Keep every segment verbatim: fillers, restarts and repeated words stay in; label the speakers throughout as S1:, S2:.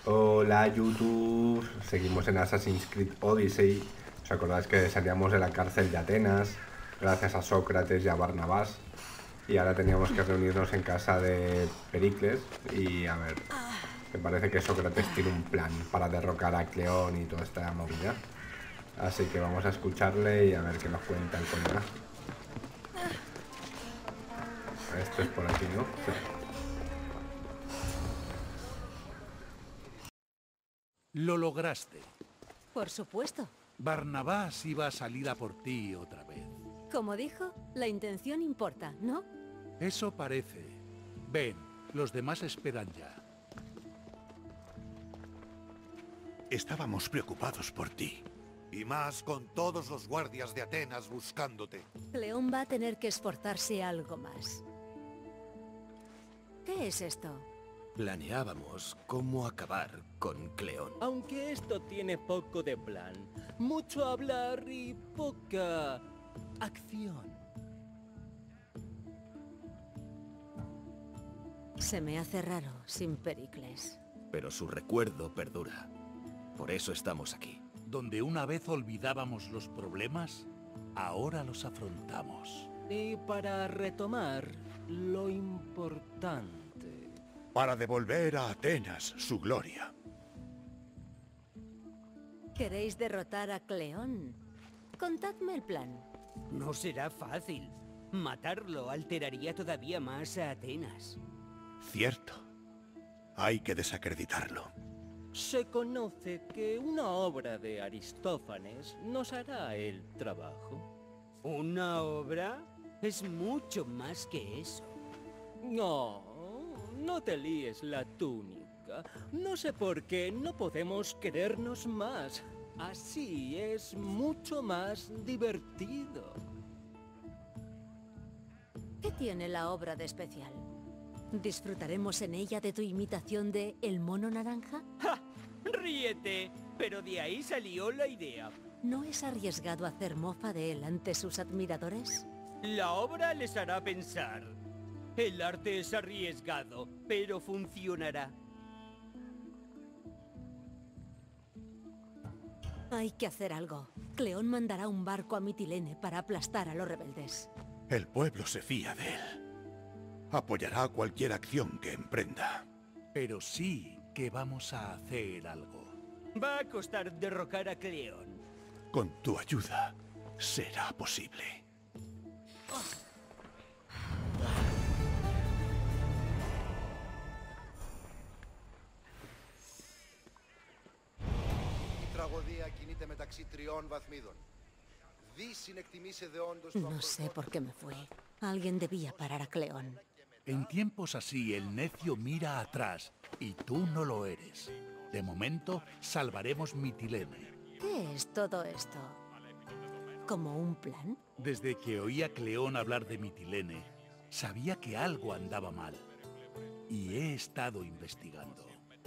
S1: Hola YouTube, seguimos en Assassin's Creed Odyssey. ¿Os acordáis que salíamos de la cárcel de Atenas gracias a Sócrates y a Barnabás? Y ahora teníamos que reunirnos en casa de Pericles y a ver, me parece que Sócrates tiene un plan para derrocar a Cleón y toda esta movida. Así que vamos a escucharle y a ver qué nos cuenta el colega. Esto es por aquí, ¿no? Sí.
S2: Lo lograste.
S3: Por supuesto.
S2: Barnabás iba a salir a por ti otra vez.
S3: Como dijo, la intención importa, ¿no?
S2: Eso parece. Ven, los demás esperan ya.
S4: Estábamos preocupados por ti.
S5: Y más con todos los guardias de Atenas buscándote.
S3: Cleón va a tener que esforzarse algo más. ¿Qué es esto?
S6: Planeábamos cómo acabar con Cleón.
S7: Aunque esto tiene poco de plan. Mucho hablar y poca acción.
S3: Se me hace raro sin Pericles.
S6: Pero su recuerdo perdura. Por eso estamos aquí.
S2: Donde una vez olvidábamos los problemas, ahora los afrontamos.
S7: Y para retomar lo importante.
S4: Para devolver a Atenas su gloria.
S3: ¿Queréis derrotar a Cleón? Contadme el plan.
S8: No será fácil. Matarlo alteraría todavía más a Atenas.
S4: Cierto. Hay que desacreditarlo.
S7: Se conoce que una obra de Aristófanes nos hará el trabajo.
S8: ¿Una obra? Es mucho más que eso.
S7: No, no te líes la túnica. No sé por qué no podemos querernos más. Así es mucho más divertido.
S3: ¿Qué tiene la obra de especial? ¿Disfrutaremos en ella de tu imitación de El Mono Naranja?
S8: ¡Ja! ¡Ríete! Pero de ahí salió la idea.
S3: ¿No es arriesgado hacer mofa de él ante sus admiradores?
S8: La obra les hará pensar. El arte es arriesgado, pero funcionará.
S3: Hay que hacer algo. Cleón mandará un barco a Mitilene para aplastar a los rebeldes.
S4: El pueblo se fía de él. Apoyará cualquier acción que emprenda.
S2: Pero sí que vamos a hacer algo.
S8: Va a costar derrocar a Cleón.
S4: Con tu ayuda, será posible.
S3: No sé por qué me fui. Alguien debía parar a Cleón.
S2: En tiempos así, el necio mira atrás, y tú no lo eres. De momento, salvaremos Mitilene.
S3: ¿Qué es todo esto? ¿Como un plan?
S2: Desde que oí a Cleón hablar de Mitilene, sabía que algo andaba mal. Y he estado investigando.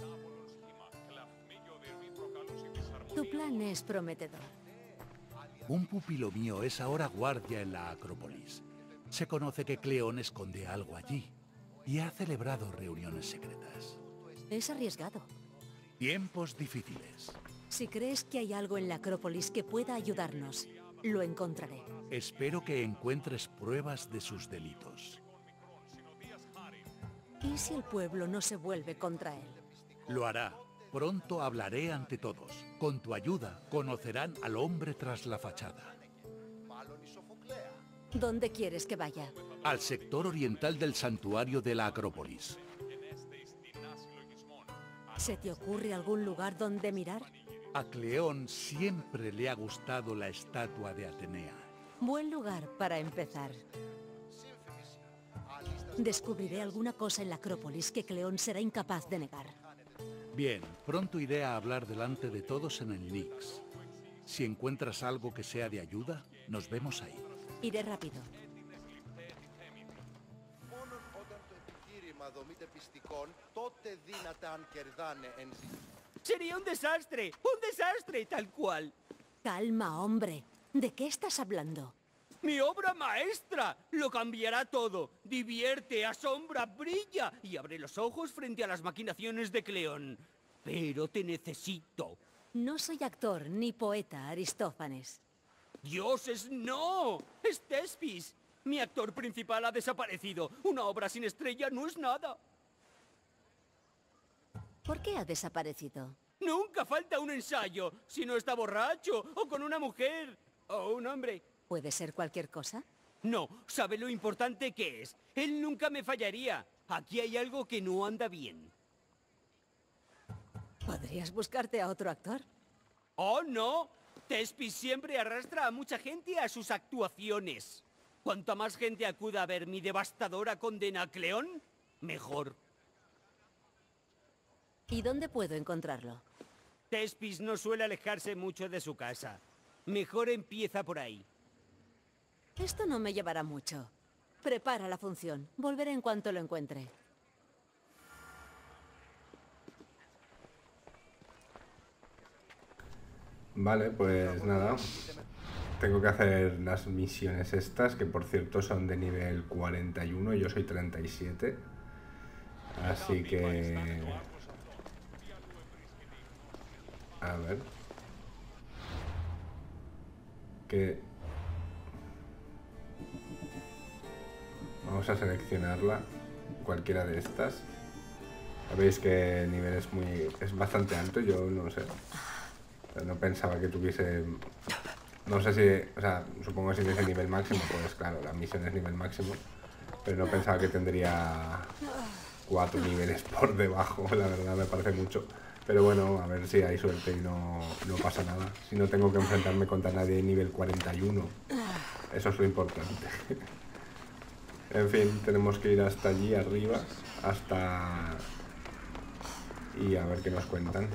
S3: Tu plan es prometedor.
S2: Un pupilo mío es ahora guardia en la Acrópolis. Se conoce que Cleón esconde algo allí y ha celebrado reuniones secretas.
S3: Es arriesgado.
S2: Tiempos difíciles.
S3: Si crees que hay algo en la Acrópolis que pueda ayudarnos, lo encontraré.
S2: Espero que encuentres pruebas de sus delitos.
S3: ¿Y si el pueblo no se vuelve contra él?
S2: Lo hará. Pronto hablaré ante todos. Con tu ayuda, conocerán al hombre tras la fachada.
S3: ¿Dónde quieres que vaya?
S2: Al sector oriental del santuario de la Acrópolis.
S3: ¿Se te ocurre algún lugar donde mirar?
S2: A Cleón siempre le ha gustado la estatua de Atenea.
S3: Buen lugar para empezar. Descubriré alguna cosa en la Acrópolis que Cleón será incapaz de negar.
S2: Bien, pronto iré a hablar delante de todos en el Nix. Si encuentras algo que sea de ayuda, nos vemos ahí.
S3: Iré rápido.
S8: Sería un desastre, un desastre, tal cual.
S3: Calma, hombre. ¿De qué estás hablando?
S8: ¡Mi obra maestra! Lo cambiará todo. Divierte, asombra, brilla y abre los ojos frente a las maquinaciones de Cleón. pero te necesito.
S3: No soy actor ni poeta, Aristófanes.
S8: ¡Dioses, no! ¡Es Thespis! Mi actor principal ha desaparecido. Una obra sin estrella no es nada.
S3: ¿Por qué ha desaparecido?
S8: Nunca falta un ensayo. Si no está borracho, o con una mujer, o un hombre.
S3: ¿Puede ser cualquier cosa?
S8: No, ¿sabe lo importante que es? Él nunca me fallaría. Aquí hay algo que no anda bien.
S3: ¿Podrías buscarte a otro actor?
S8: ¡Oh, no! Thespis siempre arrastra a mucha gente a sus actuaciones. Cuanta más gente acuda a ver mi devastadora condena a Cleón, mejor.
S3: ¿Y dónde puedo encontrarlo?
S8: Thespis no suele alejarse mucho de su casa. Mejor empieza por ahí.
S3: Esto no me llevará mucho. Prepara la función. Volveré en cuanto lo encuentre.
S1: Vale, pues nada. Tengo que hacer las misiones estas, que por cierto son de nivel cuarenta y uno y yo soy treinta y siete. Así que... A ver... Que... Vamos a seleccionarla, cualquiera de estas. Veis que el nivel es muy... es bastante alto, yo no sé. No pensaba que tuviese... No sé si... O sea, supongo que si es el nivel máximo, pues claro, la misión es nivel máximo. Pero no pensaba que tendría cuatro niveles por debajo, la verdad me parece mucho. Pero bueno, a ver si hay suerte y no, no pasa nada. Si no tengo que enfrentarme contra nadie de nivel cuarenta y uno. Eso es lo importante. En fin, tenemos que ir hasta allí arriba, hasta... Y a ver qué nos cuentan.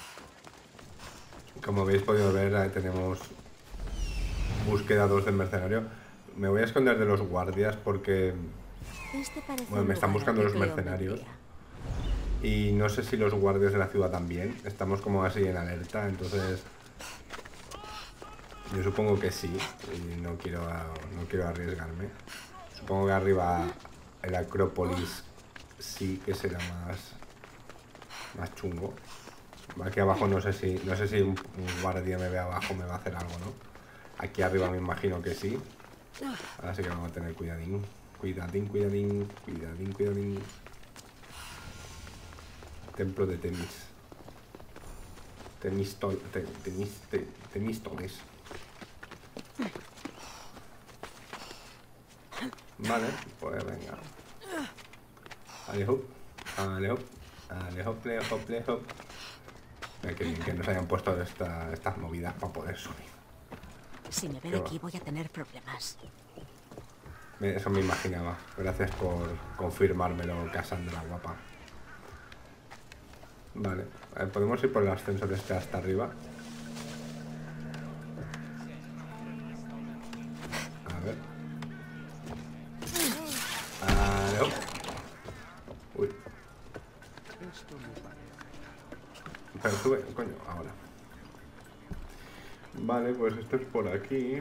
S1: Como habéis podido ver, ahí tenemos búsqueda dos del mercenario. Me voy a esconder de los guardias porque...
S3: Este parece
S1: Bueno,
S3: un
S1: me están
S3: lugar
S1: buscando
S3: al
S1: los
S3: que Cleo
S1: mercenarios.
S3: vendría.
S1: Y no sé si los guardias de la ciudad también. Estamos como así en alerta, entonces... Yo supongo que sí. Y no quiero, no quiero arriesgarme. Supongo que arriba el Acrópolis sí que será más... Más chungo. Aquí abajo no sé si... No sé si un, un guardia me ve abajo me va a hacer algo, ¿no? Aquí arriba me imagino que sí. Así que vamos a tener cuidadín. Cuidadín, cuidadín, cuidadín, cuidadín. Templo de Temis. Temistol, te, temis, te, Temístoles. Vale, pues venga. Alejo, alejo, alejo, alejo, alejo. Mira que bien que nos hayan puesto esta, estas movidas para poder subir.
S3: Si me ven
S1: Qué
S3: aquí
S1: va.
S3: voy a tener problemas.
S1: Me- Eso me imaginaba. Gracias por confirmármelo, Cassandra, guapa. Vale, a ver, podemos ir por el ascensor este hasta arriba. A ver. Ah, no. Uy. Pero sube, coño, ahora. Vale, pues esto es por aquí.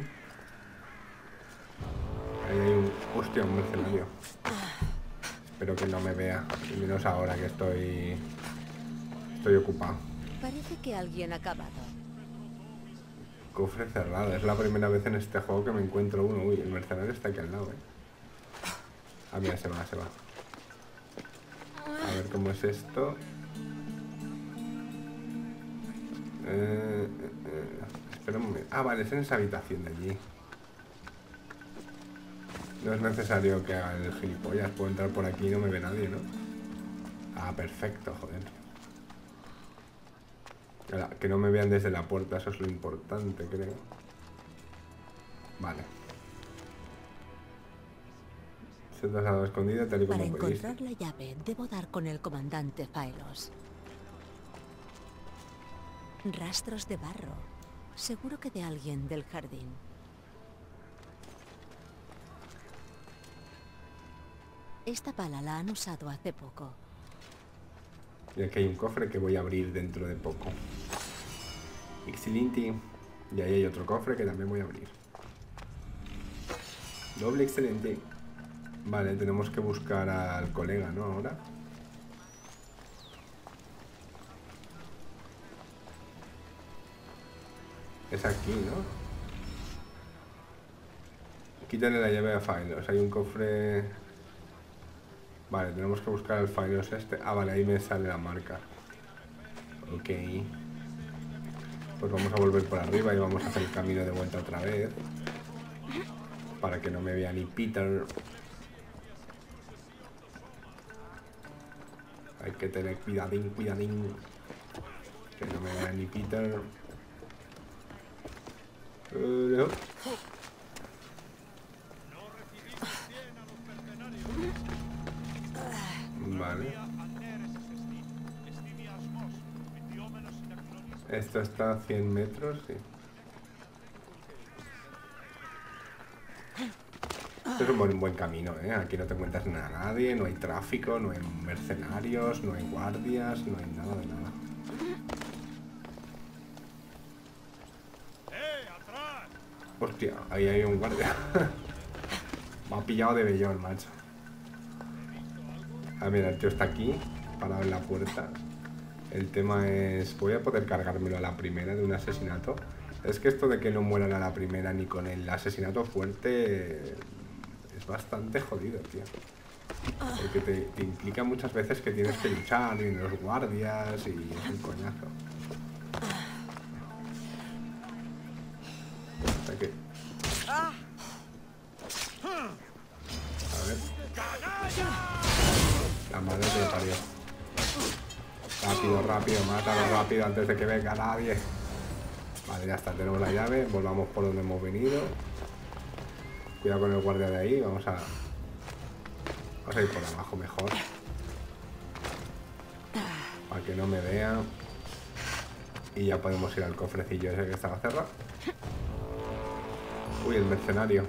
S1: Ahí hay un... Hostia, un mercenario. Espero que no me vea. Y menos ahora que estoy... Estoy ocupado.
S3: Parece que alguien ha acabado.
S1: Cofre cerrado. Es la primera vez en este juego que me encuentro uno. Uy, el mercenario está aquí al lado, eh. Ah, mira, se va, se va. A ver cómo es esto. Eh, eh, eh. Espera un momento. Ah, vale, es en esa habitación de allí. No es necesario que haga el gilipollas. Puedo entrar por aquí y no me ve nadie, ¿no? Ah, perfecto, joder. Ahora, que no me vean desde la puerta, eso es lo importante, creo. Vale. Se te ha dado escondido tal y
S3: Para
S1: como pediste.
S3: encontrar la llave, debo dar con el comandante Phylos. Rastros de barro. Seguro que de alguien del jardín. Esta pala la han usado hace poco.
S1: Y aquí hay un cofre que voy a abrir dentro de poco. Excelente. Y ahí hay otro cofre que también voy a abrir. Doble excelente. Vale, tenemos que buscar al colega, ¿no? Ahora. Es aquí, ¿no? Quítale la llave a Phylos. Hay un cofre... Vale, tenemos que buscar el Phylos este. Ah, vale, ahí me sale la marca. Ok. Pues vamos a volver por arriba y vamos a hacer el camino de vuelta otra vez. Para que no me vea ni Peter. Hay que tener cuidadín, cuidadín. Que no me vea ni Peter. Uh, no. Vale. Esto está a cien metros, sí. Esto es un buen, buen camino, ¿eh? Aquí no te encuentras nada a nadie, no hay tráfico, no hay mercenarios, no hay guardias, no hay nada de nada. Hostia, ahí hay un guardia. Me ha pillado de vellón, macho. Ah, mira, el tío está aquí, parado en la puerta. El tema es... ¿Voy a poder cargármelo a la primera de un asesinato? Es que esto de que no mueran a la primera ni con el asesinato fuerte... Es bastante jodido, tío. Porque te, te implica muchas veces que tienes que luchar y los guardias y es un coñazo. O sea que... A ver... La madre que lo parió. Rápido, rápido, mátalo rápido antes de que venga nadie. Vale, ya está, tenemos la llave. Volvamos por donde hemos venido. Cuidado con el guardia de ahí. Vamos a... Vamos a ir por abajo mejor. Para que no me vea. Y ya podemos ir al cofrecillo ese que estaba cerrado. Uy, el mercenario.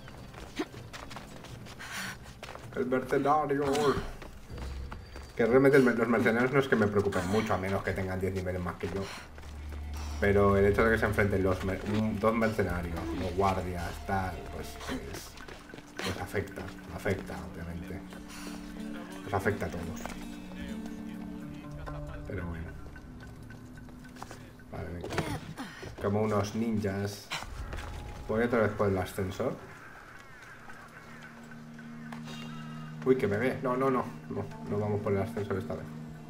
S1: El mercenario. Que realmente los mercenarios no es que me preocupen mucho, a menos que tengan diez niveles más que yo. Pero el hecho de que se enfrenten los mer dos mercenarios, los guardias, tal, pues, pues, pues afecta, afecta, obviamente. Pues afecta a todos. Pero bueno. Vale, venga. Como unos ninjas. Voy otra vez por el ascensor. Uy, que me ve. No, no, no. No, no vamos por el ascensor esta vez.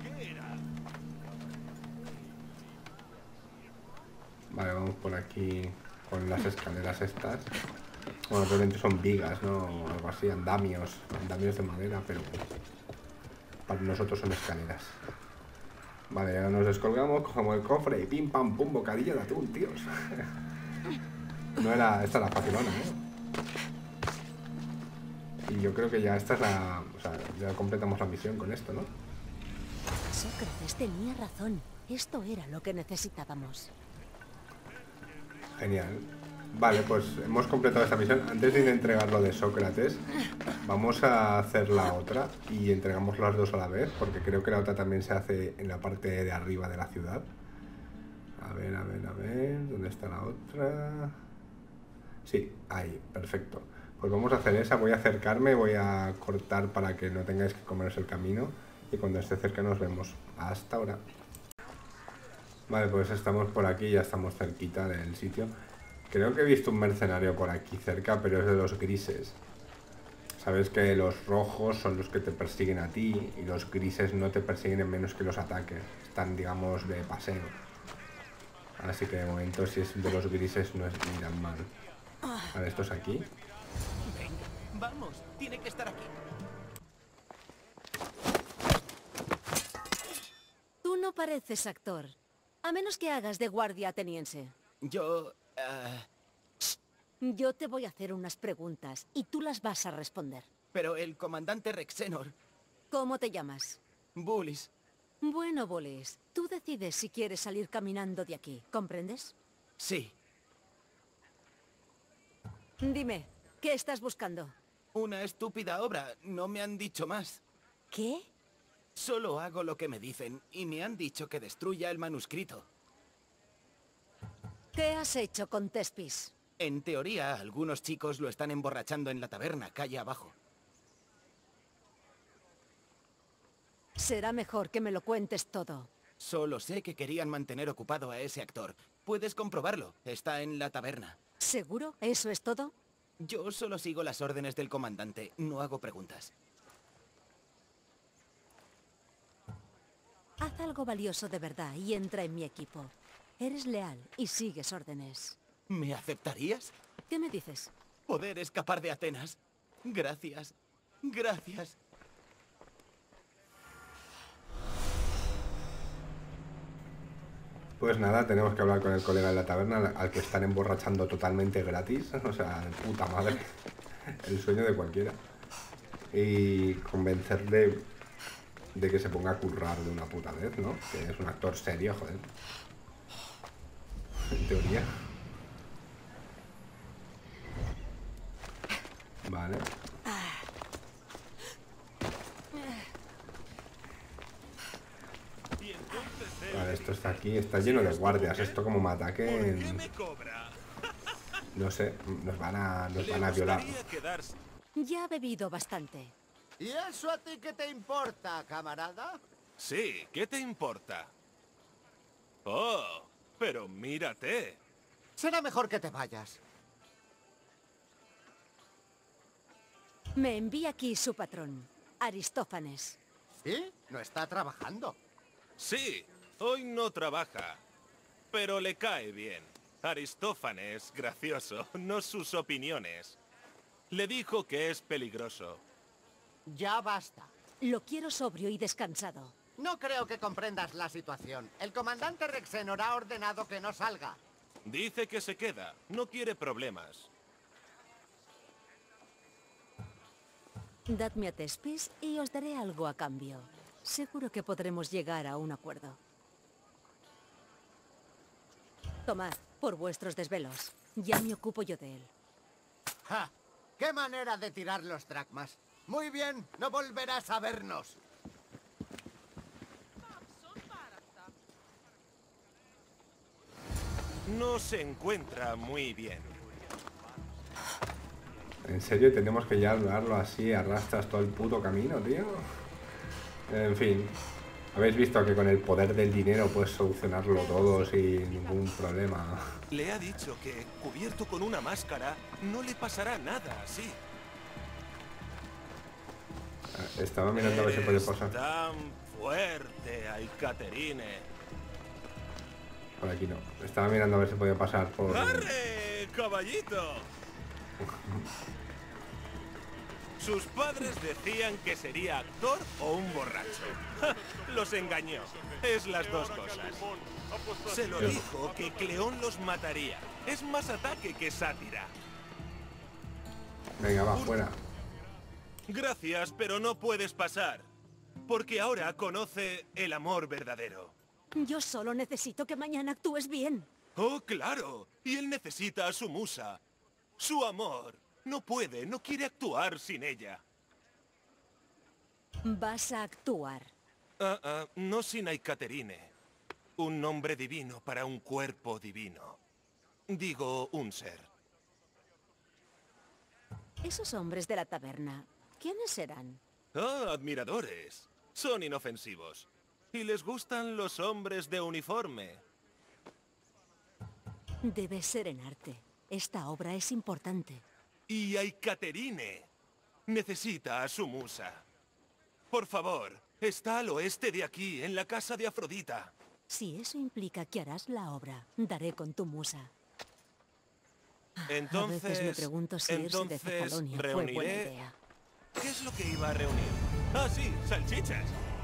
S1: Vale, vamos por aquí con las escaleras estas. Bueno, realmente son vigas, ¿no? O algo así, andamios. Andamios de madera, pero para nosotros son escaleras. Vale, ya nos descolgamos, cogemos el cofre y pim, pam, pum, bocadillo de atún, tíos. No era... Esta era facilona, ¿eh? Y yo creo que ya esta es la... O sea, ya completamos la misión con esto, ¿no?
S3: Sócrates tenía razón. Esto era lo que necesitábamos.
S1: Genial. Vale, pues hemos completado esta misión. Antes de ir a entregar lo de Sócrates, vamos a hacer la otra y entregamos las dos a la vez, porque creo que la otra también se hace en la parte de arriba de la ciudad. A ver, a ver, a ver... ¿Dónde está la otra? Sí, ahí, perfecto. Pues vamos a hacer esa, voy a acercarme, voy a cortar para que no tengáis que comeros el camino y cuando esté cerca nos vemos. Hasta ahora. Vale, pues estamos por aquí, ya estamos cerquita del sitio. Creo que he visto un mercenario por aquí cerca, pero es de los grises. Sabes que los rojos son los que te persiguen a ti y los grises no te persiguen en menos que los ataques. Están, digamos, de paseo. Así que de momento si es de los grises no es ni tan mal. Vale, esto es aquí.
S6: Venga, vamos, tiene que estar aquí.
S3: Tú no pareces actor, a menos que hagas de guardia ateniense.
S6: Yo... Uh...
S3: Yo te voy a hacer unas preguntas y tú las vas a responder.
S6: Pero el comandante Rexenor...
S3: ¿Cómo te llamas?
S6: Bulis.
S3: Bueno, Bulis, tú decides si quieres salir caminando de aquí, ¿comprendes?
S6: Sí.
S3: Dime, ¿qué estás buscando?
S6: Una estúpida obra, no me han dicho más.
S3: ¿Qué?
S6: Solo hago lo que me dicen y me han dicho que destruya el manuscrito.
S3: ¿Qué has hecho con Tespis?
S6: En teoría, algunos chicos lo están emborrachando en la taberna, calle abajo.
S3: Será mejor que me lo cuentes todo.
S6: Solo sé que querían mantener ocupado a ese actor. Puedes comprobarlo. Está en la taberna.
S3: ¿Seguro? ¿Eso es todo?
S6: Yo solo sigo las órdenes del comandante. No hago preguntas.
S3: Haz algo valioso de verdad y entra en mi equipo. Eres leal y sigues órdenes.
S6: ¿Me aceptarías?
S3: ¿Qué me dices?
S6: Poder escapar de Atenas. Gracias. Gracias.
S1: Pues nada, tenemos que hablar con el colega de la taberna al- al que están emborrachando totalmente gratis. O sea, puta madre. El sueño de cualquiera. Y convencerle de que se ponga a currar de una puta vez, ¿no? Que es un actor serio, joder. En teoría. Vale. Vale, esto está aquí, está lleno de guardias. Esto como me ataquen, no sé, nos van a, nos van a violar.
S3: Ya ha bebido bastante.
S9: ¿Y eso a ti qué te importa, camarada?
S10: Sí, ¿qué te importa? Oh, pero mírate.
S9: Será mejor que te vayas.
S3: Me envía aquí su patrón, Aristófanes.
S9: ¿Sí? No está trabajando.
S10: Sí, hoy no trabaja, pero le cae bien. Aristófanes, gracioso, no sus opiniones. Le dijo que es peligroso.
S9: Ya basta.
S3: Lo quiero sobrio y descansado.
S9: No creo que comprendas la situación. El comandante Rexenor ha ordenado que no salga.
S10: Dice que se queda, no quiere problemas.
S3: Dadme a Tespis y os daré algo a cambio. Seguro que podremos llegar a un acuerdo. Tomad, por vuestros desvelos. Ya me ocupo yo de él.
S9: ¡Ja! ¡Qué manera de tirar los dracmas! Muy bien, no volverás a vernos.
S10: No se encuentra muy bien.
S1: ¿En serio tenemos que ya darlo así, arrastras todo el puto camino, tío? En fin, habéis visto que con el poder del dinero puedes solucionarlo todo sin ningún problema.
S10: Le ha dicho que, cubierto con una máscara, no le pasará nada así.
S1: Estaba mirando a ver si podía pasar.
S10: Eres tan fuerte, Aikaterine.
S1: Por aquí no. Estaba mirando a ver si podía pasar por...
S10: ¡Arre, caballito! Sus padres decían que sería actor o un borracho. Los engañó. Es las dos cosas. Se lo dijo que Cleón los mataría. Es más ataque que sátira.
S1: Venga, va, fuera.
S10: Gracias, pero no puedes pasar. Porque ahora conoce el amor verdadero.
S3: Yo solo necesito que mañana actúes bien.
S10: Oh, claro. Y él necesita a su musa. Su amor. No puede, no quiere actuar sin ella.
S3: Vas a actuar.
S10: Ah, ah, no sin Aikaterine. Un nombre divino para un cuerpo divino. Digo, un ser.
S3: Esos hombres de la taberna, ¿quiénes eran?
S10: Ah, admiradores. Son inofensivos. Y les gustan los hombres de uniforme.
S3: Debes serenarte. Esta obra es importante.
S10: Y Aikaterine necesita a su musa. Por favor, está al oeste de aquí, en la casa de Afrodita.
S3: Si eso implica que harás la obra, daré con tu musa.
S10: Entonces,
S3: a veces me pregunto si irse de
S10: entonces
S3: Cefalonia fue buena
S10: reuniré...
S3: idea.
S10: ¿Qué es lo que iba a reunir? Ah, sí, salchichas.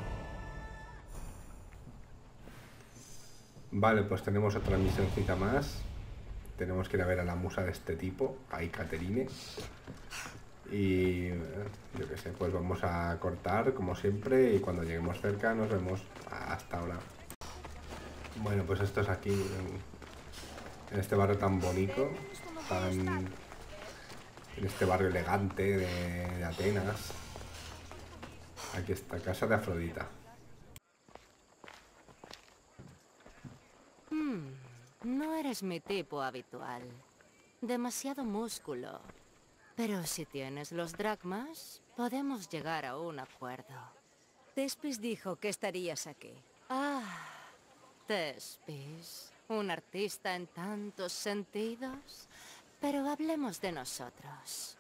S1: Vale, pues tenemos otra misioncita más. Tenemos que ir a ver a la musa de este tipo, Aikaterine. Y eh, yo qué sé, pues vamos a cortar como siempre y cuando lleguemos cerca nos vemos. Hasta ahora. Bueno, pues esto es aquí, en, en este barrio tan bonito, tan, en este barrio elegante de, de Atenas. Aquí está, casa de Afrodita.
S11: Hmm, no eres mi tipo habitual. Demasiado músculo. Pero si tienes los dracmas, podemos llegar a un acuerdo.
S3: Tespis dijo que estarías aquí.
S11: Ah, Tespis. un artista en tantos sentidos. Pero hablemos de nosotros.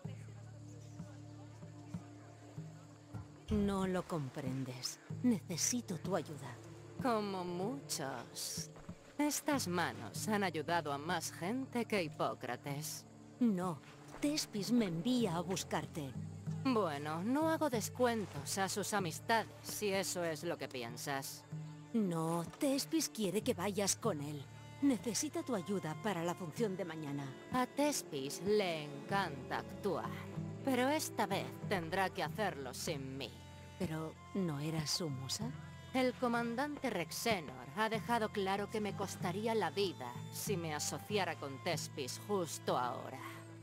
S3: No lo comprendes. Necesito tu ayuda.
S11: Como muchos. Estas manos han ayudado a más gente que Hipócrates.
S3: No, Tespis me envía a buscarte.
S11: Bueno, no hago descuentos a sus amistades, si eso es lo que piensas.
S3: No, Tespis quiere que vayas con él. Necesita tu ayuda para la función de mañana.
S11: A Tespis le encanta actuar, pero esta vez tendrá que hacerlo sin mí.
S3: ¿Pero no era su musa?
S11: El comandante Rexenor ha dejado claro que me costaría la vida si me asociara con Tespis justo ahora.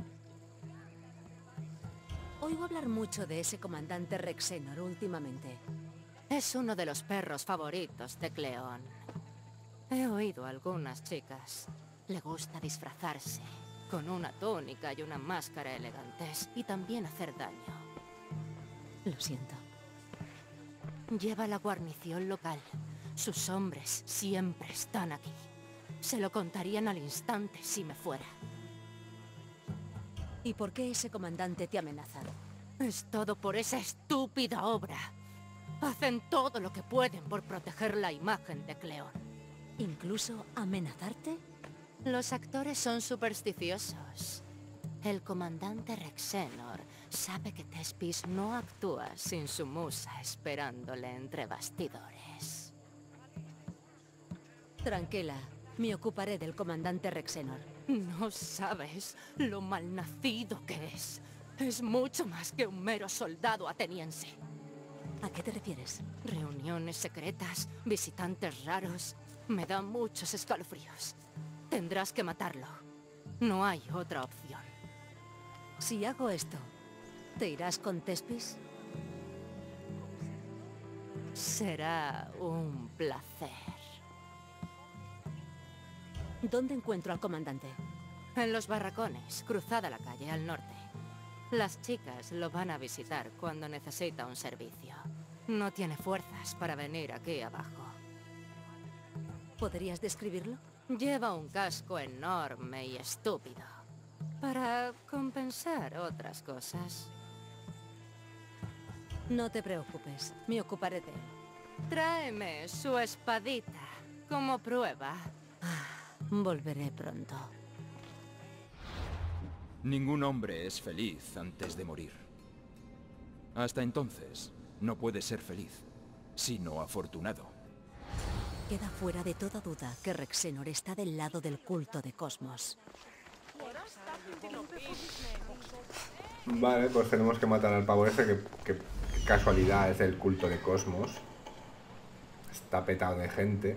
S3: Oigo hablar mucho de ese comandante Rexenor últimamente.
S11: Es uno de los perros favoritos de Cleón. He oído a algunas chicas. Le gusta disfrazarse, con una túnica y una máscara elegantes, y también hacer daño.
S3: Lo siento.
S11: Lleva la guarnición local. Sus hombres siempre están aquí. Se lo contarían al instante si me fuera.
S3: ¿Y por qué ese comandante te amenaza?
S11: Es todo por esa estúpida obra. Hacen todo lo que pueden por proteger la imagen de Cleón.
S3: ¿Incluso amenazarte?
S11: Los actores son supersticiosos. El comandante Rexenor sabe que Tespis no actúa sin su musa esperándole entre bastidores.
S3: Tranquila, me ocuparé del comandante Rexenor.
S11: No sabes lo malnacido que es. Es mucho más que un mero soldado ateniense.
S3: ¿A qué te refieres?
S11: Reuniones secretas, visitantes raros. Me da muchos escalofríos. Tendrás que matarlo. No hay otra opción.
S3: Si hago esto, ¿te irás con Tespis?
S11: Será un placer.
S3: ¿Dónde encuentro al comandante?
S11: En los barracones, cruzada la calle al norte. Las chicas lo van a visitar cuando necesita un servicio. No tiene fuerzas para venir aquí abajo.
S3: ¿Podrías describirlo?
S11: Lleva un casco enorme y estúpido. Para compensar otras cosas.
S3: No te preocupes, me ocuparé de él.
S11: Tráeme su espadita como prueba.
S3: Ah, volveré pronto.
S12: Ningún hombre es feliz antes de morir. Hasta entonces, no puede ser feliz, sino afortunado.
S3: Queda fuera de toda duda que Rexenor está del lado del culto de Cosmos.
S1: Vale, pues tenemos que matar al pavo ese, que, que, que casualidad es del culto de Cosmos. Está petado de gente.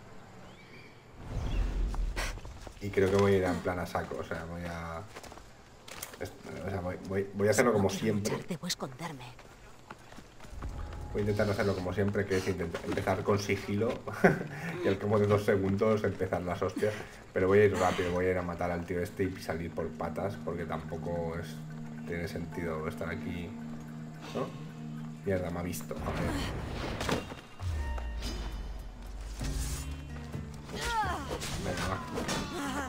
S1: Y creo que voy a ir en plan a saco, o sea, voy a... O sea, voy, voy, voy a hacerlo como siempre.
S3: Debo esconderme.
S1: Voy a intentar hacerlo como siempre, que es intentar empezar con sigilo y al cabo de dos segundos empezar las hostias. Pero voy a ir rápido, voy a ir a matar al tío este y salir por patas, porque tampoco es tiene sentido estar aquí, ¿no? Mierda, me ha visto. A ver. Venga, va.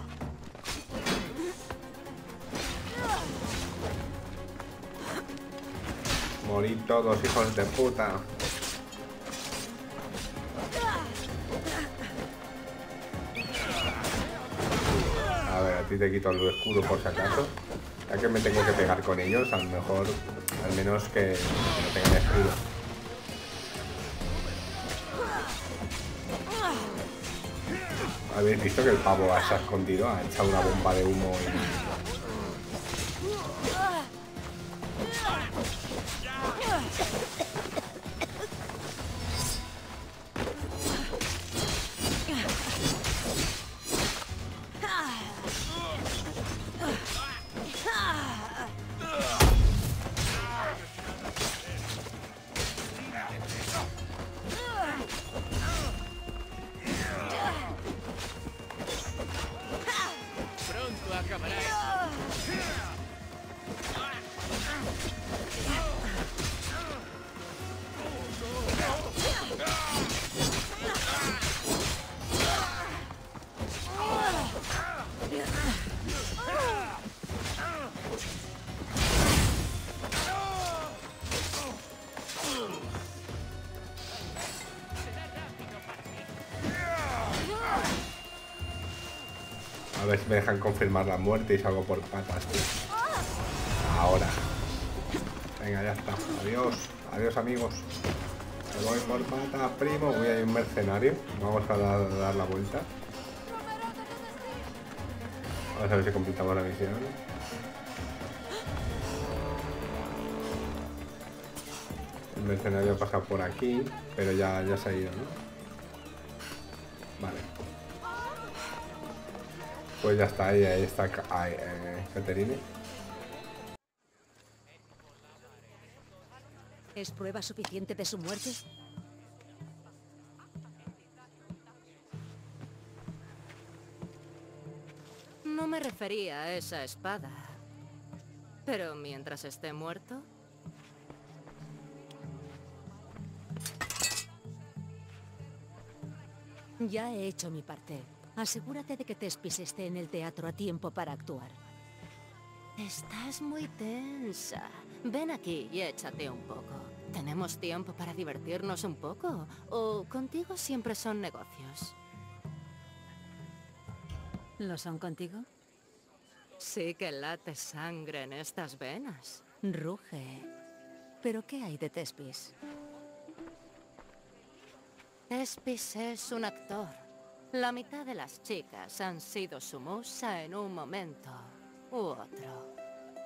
S1: Morid todos, hijos de puta. A ver, a ti te quito el escudo por si acaso. Ya que me tengo que pegar con ellos, a lo mejor, al menos que, que no tengan escudo. ¿Habéis visto que el pavo se ha escondido? Ha echado una bomba de humo y...
S8: Pronto acabará.
S1: A ver si me dejan confirmar la muerte y salgo por patas, tío. Ahora. Venga, ya está. Adiós. Adiós, amigos. Me voy por patas, primo. Voy a ir un mercenario. Vamos a dar, dar la vuelta. Vamos a ver si completamos la misión. El mercenario pasa por aquí, pero ya, ya se ha ido, ¿no? Vale. Pues ya está, ahí, ahí está ahí, eh, Caterine.
S3: ¿Es prueba suficiente de su muerte?
S11: No me refería a esa espada. Pero mientras esté muerto...
S3: Ya he hecho mi parte. Asegúrate de que Tespis esté en el teatro a tiempo para actuar.
S11: Estás muy tensa. Ven aquí y échate un poco. ¿Tenemos tiempo para divertirnos un poco? ¿O contigo siempre son negocios?
S3: ¿Lo son contigo?
S11: Sí que late sangre en estas venas.
S3: Ruge. ¿Pero qué hay de Tespis?
S11: Tespis es un actor. La mitad de las chicas han sido su musa en un momento u otro.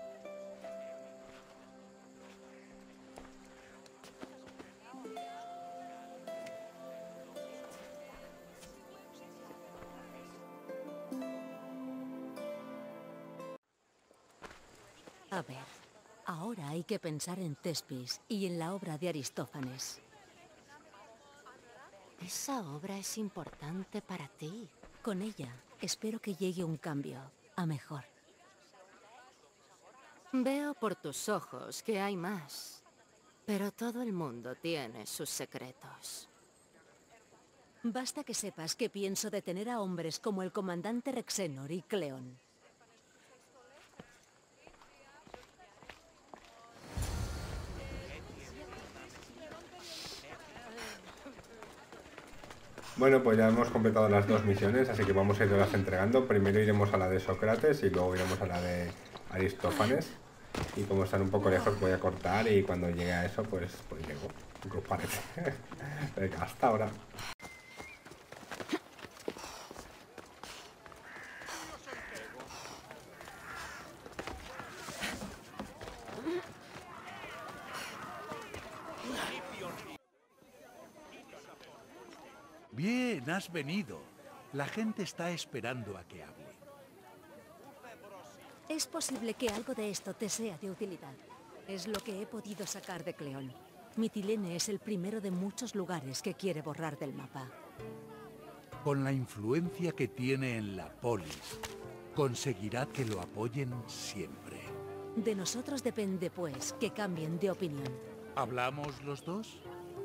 S3: A ver, ahora hay que pensar en Tespis y en la obra de Aristófanes.
S11: Esa obra es importante para ti.
S3: Con ella, espero que llegue un cambio, a mejor.
S11: Veo por tus ojos que hay más. Pero todo el mundo tiene sus secretos.
S3: Basta que sepas que pienso detener a hombres como el comandante Rexenor y Cleón.
S1: Bueno, pues ya hemos completado las dos misiones, así que vamos a irlas entregando. Primero iremos a la de Sócrates y luego iremos a la de Aristófanes. Y como están un poco lejos voy a cortar y cuando llegue a eso pues, pues llego. ¿Qué os parece? Venga, hasta ahora.
S2: Bien, has venido. La gente está esperando a que hable.
S3: Es posible que algo de esto te sea de utilidad. Es lo que he podido sacar de Cleón. Mitilene es el primero de muchos lugares que quiere borrar del mapa.
S2: Con la influencia que tiene en la polis, conseguirá que lo apoyen siempre.
S3: De nosotros depende, pues, que cambien de opinión.
S2: ¿Hablamos los dos?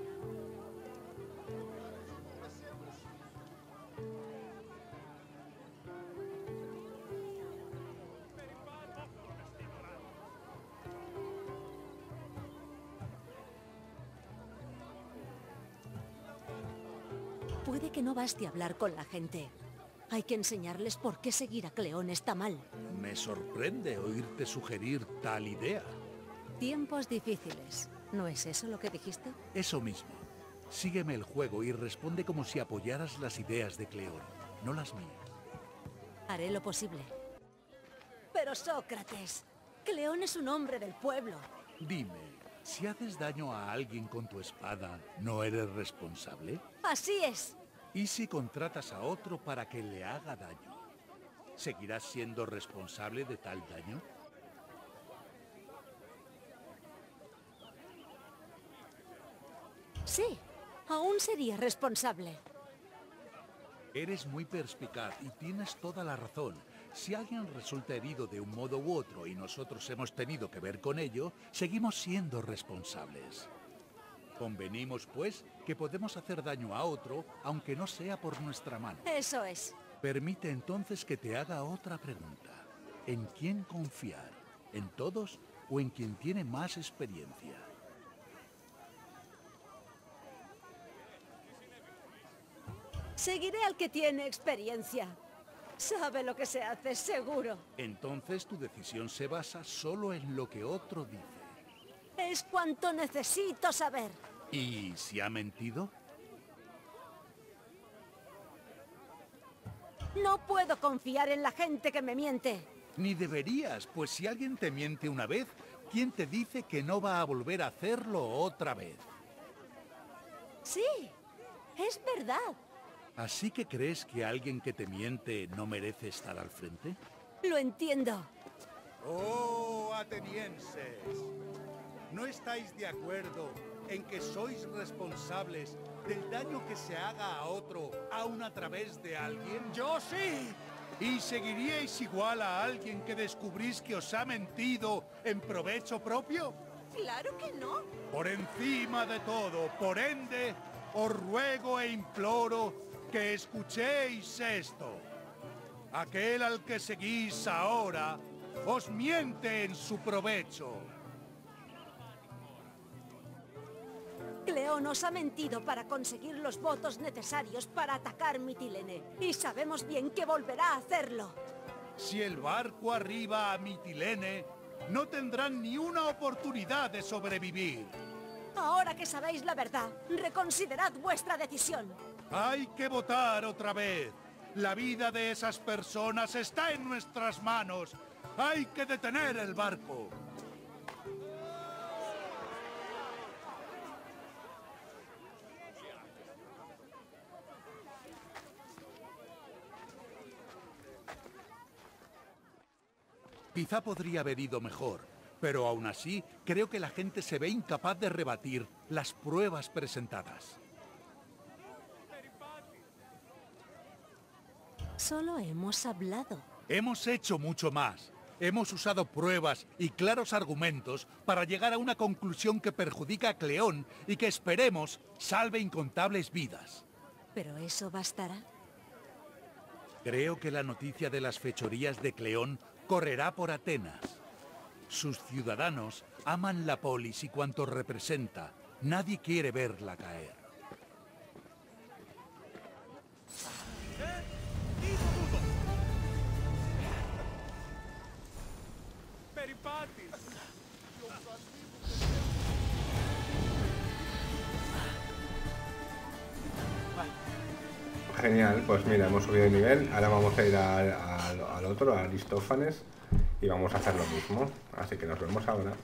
S3: Puede que no baste hablar con la gente. Hay que enseñarles por qué seguir a Cleón está mal.
S2: Me sorprende oírte sugerir tal idea.
S3: Tiempos difíciles. ¿No es eso lo que dijiste?
S2: Eso mismo. Sígueme el juego y responde como si apoyaras las ideas de Cleón, no las mías.
S3: Haré lo posible. Pero Sócrates, Cleón es un hombre del pueblo.
S2: Dime, si haces daño a alguien con tu espada, ¿no eres responsable?
S3: Así es.
S2: ¿Y si contratas a otro para que le haga daño? ¿Seguirás siendo responsable de tal daño?
S3: Sí, aún sería responsable.
S2: Eres muy perspicaz y tienes toda la razón. Si alguien resulta herido de un modo u otro y nosotros hemos tenido que ver con ello, seguimos siendo responsables. Convenimos, pues, que podemos hacer daño a otro, aunque no sea por nuestra mano.
S3: Eso es.
S2: Permite entonces que te haga otra pregunta. ¿En quién confiar? ¿En todos o en quien tiene más experiencia?
S3: Seguiré al que tiene experiencia. Sabe lo que se hace, seguro.
S2: Entonces tu decisión se basa solo en lo que otro dice.
S3: Es cuanto necesito saber.
S2: ¿Y si ha mentido?
S3: No puedo confiar en la gente que me miente.
S2: Ni deberías, pues si alguien te miente una vez, ¿quién te dice que no va a volver a hacerlo otra vez?
S3: Sí, es verdad.
S2: ¿Así que crees que alguien que te miente no merece estar al frente?
S3: Lo entiendo.
S13: Oh, atenienses. ¿No estáis de acuerdo en que sois responsables del daño que se haga a otro, aún a través de alguien?
S14: ¡Yo sí!
S13: ¿Y seguiríais igual a alguien que descubrís que os ha mentido en provecho propio?
S14: ¡Claro que no!
S13: Por encima de todo, por ende, os ruego e imploro que escuchéis esto. Aquel al que seguís ahora os miente en su provecho.
S3: Cleón os ha mentido para conseguir los votos necesarios para atacar Mitilene. Y sabemos bien que volverá a hacerlo.
S13: Si el barco arriba a Mitilene, no tendrán ni una oportunidad de sobrevivir.
S3: Ahora que sabéis la verdad, reconsiderad vuestra decisión.
S13: Hay que votar otra vez. La vida de esas personas está en nuestras manos. Hay que detener el barco.
S2: Quizá podría haber ido mejor, pero aún así creo que la gente se ve incapaz de rebatir las pruebas presentadas.
S3: Solo hemos hablado.
S2: Hemos hecho mucho más. Hemos usado pruebas y claros argumentos para llegar a una conclusión que perjudica a Cleón y que esperemos salve incontables vidas.
S3: ¿Pero eso bastará?
S2: Creo que la noticia de las fechorías de Cleón correrá por Atenas. Sus ciudadanos aman la polis y cuanto representa. Nadie quiere verla caer.
S1: Genial, pues mira, hemos subido de nivel. Ahora vamos a ir al, al, al otro, a Aristófanes, y vamos a hacer lo mismo. Así que nos vemos ahora.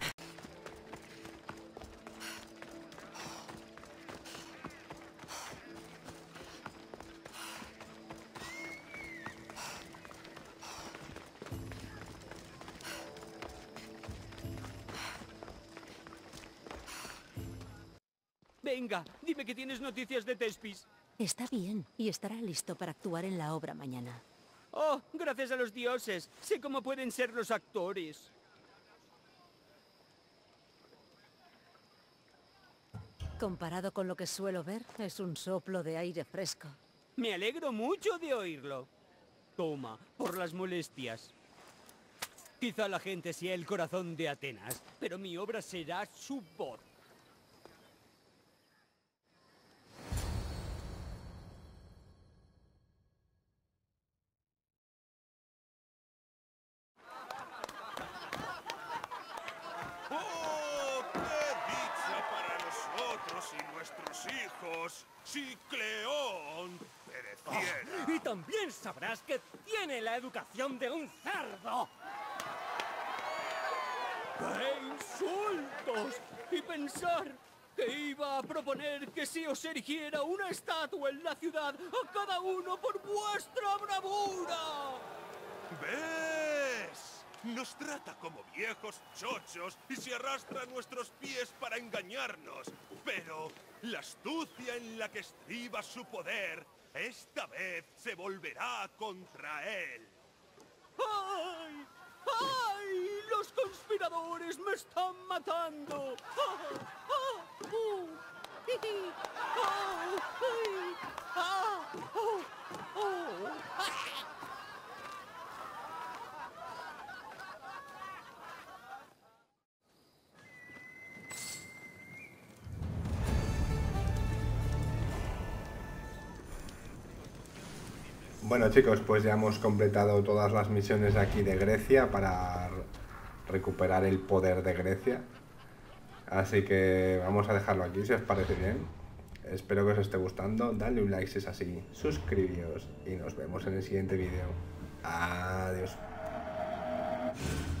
S8: Venga, dime que tienes noticias de Tespis.
S3: Está bien, y estará listo para actuar en la obra mañana.
S8: Oh, gracias a los dioses. Sé cómo pueden ser los actores.
S3: Comparado con lo que suelo ver, es un soplo de aire fresco.
S8: Me alegro mucho de oírlo. Toma, por las molestias. Quizá la gente sea el corazón de Atenas, pero mi obra será su voz.
S10: Si Cleón pereciera.
S7: Oh, y también sabrás que tiene la educación de un cerdo.
S8: ¡Qué insultos! Y pensar que iba a proponer que se os erigiera una estatua en la ciudad a cada uno por vuestra bravura.
S10: ¿Ves? Nos trata como viejos chochos y se arrastra a nuestros pies para engañarnos. Pero la astucia en la que estriba su poder, esta vez se volverá contra él.
S8: ¡Ay! ¡Ay! ¡Los conspiradores me están matando! ¡Ah! ¡Ah! ¡Uh! ¡Hi! ¡Ah! ¡Ay! ¡Ah! ¡Oh! ¡Oh! ¡Ah!
S1: Bueno chicos, pues ya hemos completado todas las misiones de aquí de Grecia para recuperar el poder de Grecia. Así que vamos a dejarlo aquí si os parece bien. Espero que os esté gustando. Dale un like si es así, suscribíos y nos vemos en el siguiente vídeo. Adiós.